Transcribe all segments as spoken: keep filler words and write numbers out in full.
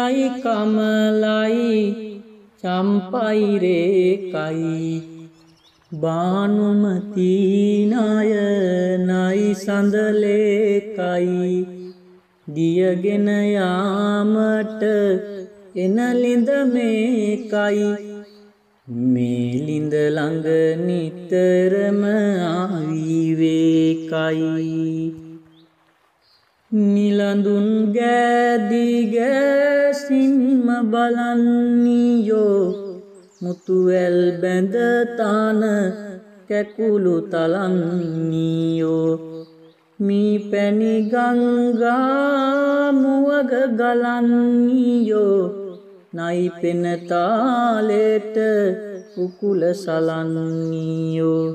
නිලයි කමලයි චම්පයි රේකයි බානුමති නයනයි සඳලේකයි දියගෙන යාමට එන ලිඳ මේකයි මේ ලිඳ ළඟ නිතරම ආවිවේකයි නිලඳුන් ගෑදී ගෑසින්ම බලන්නියෝ මුතුවැල් බැඳ තාන කැකුළු තලන්නියෝ මී පැණි ගංගා මුවග ගලන්නියෝ නයි පෙන තාලෙට උකුල සලන්නියෝ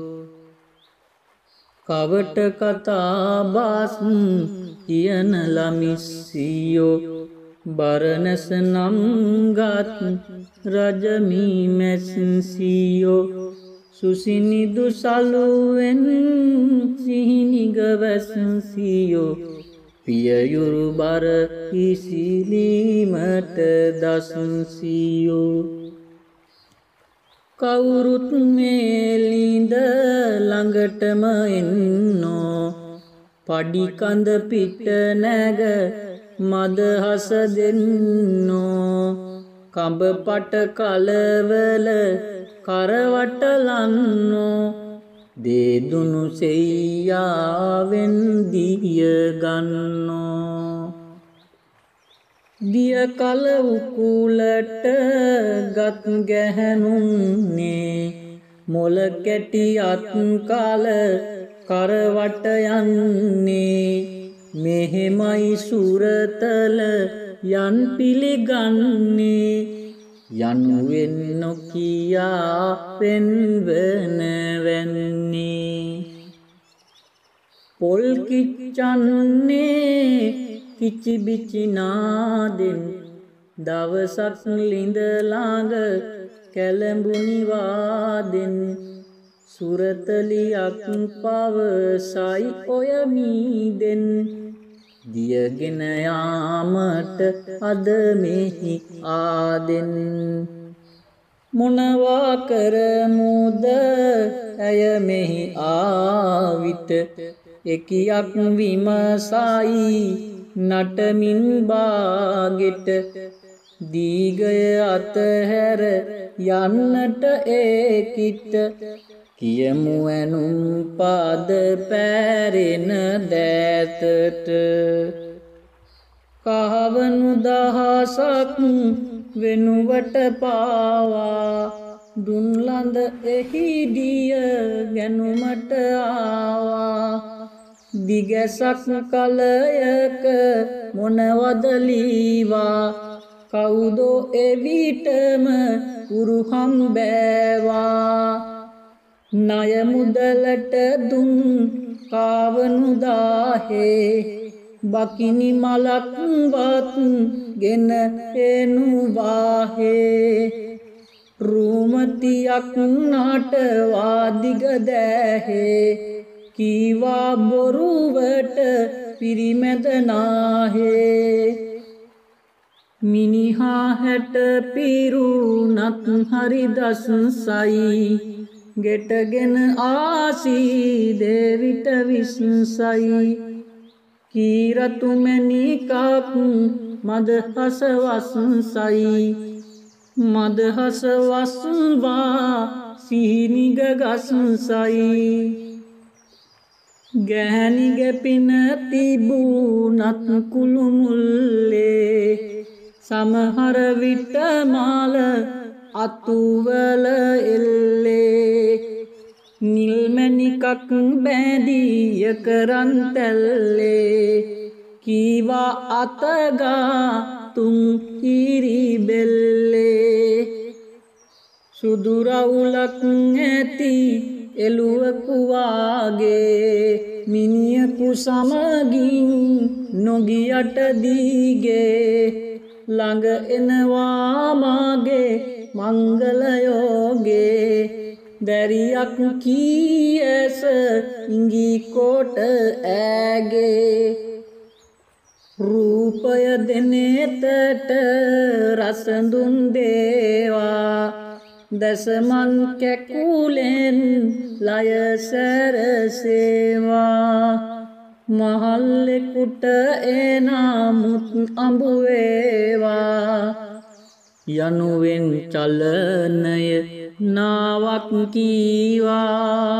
කවට කතා බස් කියන ළමිස්සියෝ බරණැස නම් ගත් රජමී මැස්සියෝ සුසිනිදු සලුවෙන් සිහිනිග වැස්සියෝ පියයුරු බර ඉසිලීමට දස්සියෝ කවුරුත් මේ ලිඳ ළඟටම එන්නෝ පඩිකඳ පිට නැග මදහස දෙන්නෝ කඹ පට කලවල කරවටලන්නෝ දේදුනු සෙයියාවෙන් දිය ගන්නෝ දිය කල උකුලට ගත් ගැහැනුන්නේ මොල කැටි අත් කාල කරවට යන්නේ මෙහෙමයි සුරතල යන් පිළිගන්නේ යනුවෙන් නොකියා පෙන්වන වැන්නේ පොල් කිච්චන්නේ කිචිබිචි නාදෙන් දවසක් ලිඳ ළඟ කැළඹුණි වාදෙන් සුරතලියක් පවසයි ඔය මීදෙන් දියගෙන යාමට අද මෙහි ආදෙන් මොනවා කරමුද ඇය මෙහි ආවිත එකියක් විමසයි නටමින් බාගෙට දීගය අතහැර යන්නට ඒකිට කියමු ඇනුම් පාද පැරෙන දෑතට කහවනු දහසක් වෙනුවට පාවා දුන්ලඳ එහිදිය ගැනුමට ආවා දිගැසක් කලයක මොනවදලීවා කවුදෝ එවිටම උරුහම් බෑවා ණය මුදලට දුන් කාවනුදාහේ බකිනි මලක්වත් ගෙන එනුවාහේ රූමතියක් නාටවා දිග දෑහේ කීවා බොරුවට පිරිමැද නාහේ මිනිහා හැට පිරුණත් හරි දස්සයි ගෙටගෙන ආසී දෙවිට විස්සයි කීරතු මැණිකක් මදහස වස්සයි මදහස වස්වා සීනිග ගස්සයි ගැහැණි ගැපින තිබුණත් කුළු මුල්ලේ සමහර විට මාල අතුවල එල්ලේ නිල් මැණිකක් බැඳිය කරන් තැල්ලේ කීවා අතගා තුන් හිරි බෙල්ලේ සුදු රවුලක් ඇති එළුවකු වාගේ මිනිහෙකු සමගින් නොගියට දීගේ ළඟ එනවා මාගේ මංගල යෝගේ දැරියක් කී ඇස ඉඟි කොට ඈගේ රූපය දෙනෙතට රසඳුන් දේවා දසමන් කැකුලෙන් ලය සැරසේවා මහල්ලෙකුට එනමුත් අඹුවේවා යනුවෙන් චලනය නාවක් කීවා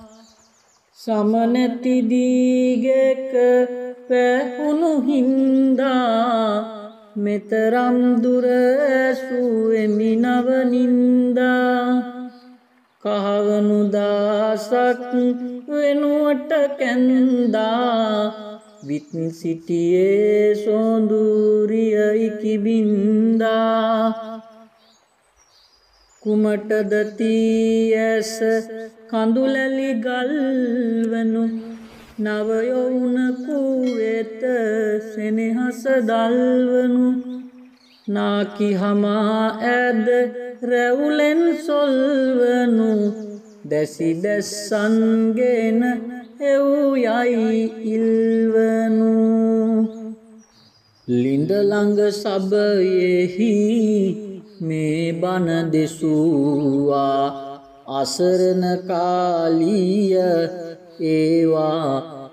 සමනැති දීගක පැහුණු හින්දා මෙතරම් දුරසුවෙමි නවනින්දා කහවනු දසක් වෙනුවට කැන්දා විත් සිටියේ සොඳුරියයි කිබින්දා කුමටද තී ඇස කඳුලැලි ගල්වනු නවයොවුනකු වෙත සෙනෙහස දල්වනු නාකි හමා ඇද රැවුලෙන් සොල්වනු දැසි දැස්සන්ගෙන එව්යයි ඉල්වනු ලිඳළඟ සබයෙහි මේ බණ දෙසුවා අසරණ කාලිය ඒවා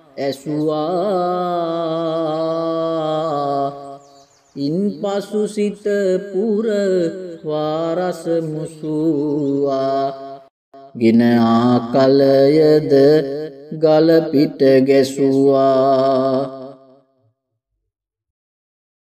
ඇසුවා ඉන් පසු සිත පුර වාරස මුසුවා ගෙන ආකලයද ගලපිට ගැසුවා